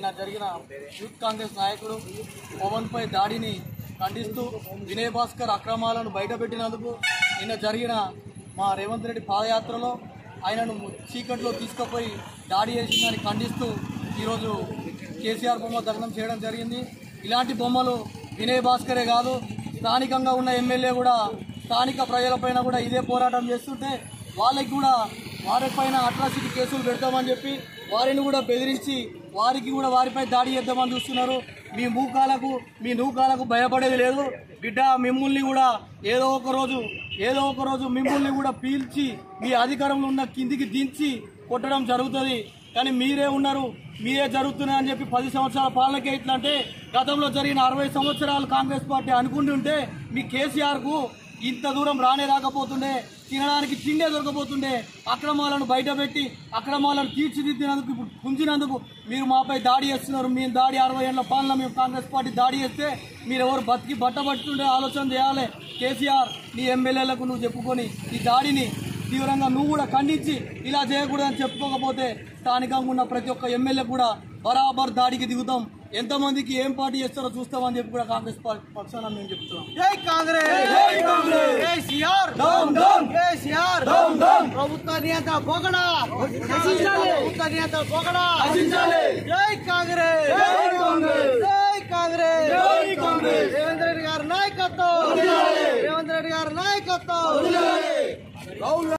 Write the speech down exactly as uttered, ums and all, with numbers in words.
జరిగిన యూత్ కాంగ్రెస్ నాయకుడు పవన్ పై దాడిని ఖండిస్తూ వినయ్ భాస్కర్ అక్రమాలను బయటపెట్టినందుకు నిన్న జరిగిన మా రేవంత్ రెడ్డి పాదయాత్రలో ఆయనను చీకట్లో తీసుకుపోయి దాడి చేసిందని ఖండిస్తూ ఈరోజు కేసీఆర్ బొమ్మ దగ్నం చేయడం జరిగింది. ఇలాంటి బొమ్మలు వినయ్ భాస్కరే కాదు, స్థానికంగా ఉన్న ఎమ్మెల్యే కూడా స్థానిక ప్రజలపైన కూడా ఇదే పోరాటం చేస్తుంటే వాళ్ళకి కూడా వారిపైన అట్రాసిటీ కేసులు పెడతామని చెప్పి వారిని కూడా బెదిరించి వారికి కూడా వారిపై దాడి చేద్దామని చూస్తున్నారు. మీ మూకాలకు మీ నూకాలకు భయపడేది లేదు బిడ్డ. మిమ్మల్ని కూడా ఏదో ఒక రోజు ఏదో ఒక రోజు మిమ్మల్ని కూడా పీల్చి మీ అధికారంలో ఉన్న కిందికి దించి కొట్టడం జరుగుతుంది. కానీ మీరే ఉన్నారు, మీరే జరుగుతున్నాయని చెప్పి పది సంవత్సరాల పాలనకే ఇట్లా అంటే గతంలో జరిగిన అరవై సంవత్సరాలు కాంగ్రెస్ పార్టీ అనుకుంటుంటే మీ కేసీఆర్కు ఇంత దూరం రానే రాకపోతుండే, తినడానికి తిండే దొరకపోతుండే. అక్రమాలను బయటపెట్టి అక్రమాలను తీర్చిదిద్దినందుకు ఇప్పుడు పుంజినందుకు మీరు మాపై దాడి చేస్తున్నారు. మేము దాడి అరవై ఏళ్ళ పాలన మేము కాంగ్రెస్ పార్టీ దాడి చేస్తే మీరు ఎవరు బతికి బట్టబట్టుండే ఆలోచన చేయాలి. కేసీఆర్ నీ ఎమ్మెల్యేలకు నువ్వు చెప్పుకొని ఈ దాడిని తీవ్రంగా నువ్వు కూడా ఖండించి ఇలా చేయకూడదని చెప్పుకోకపోతే స్థానికంగా ఉన్న ప్రతి ఒక్క ఎమ్మెల్యే కూడా బరాబర్ దాడికి దిగుతాం. ఎంతమందికి ఏం పార్టీ చేస్తారో చూస్తామని చెప్పి కూడా కాంగ్రెస్ పార్టీ పక్షాన మేము చెప్తున్నాం. జై కాంగ్రెస్, జై Congress, KCR down down, KCR down down, ప్రభుత్వ నియంత్రణ పోకడా నశించాలి, ప్రభుత్వ నియంత్రణ పోకడా నశించాలి. జై కాంగ్రెస్, జై కాంగ్రెస్, జై కాంగ్రెస్, జై కాంగ్రెస్. రేవంత్ రెడ్డి గారి నాయకత్వం, రేవంత్ రెడ్డి గారి నాయకత్వం.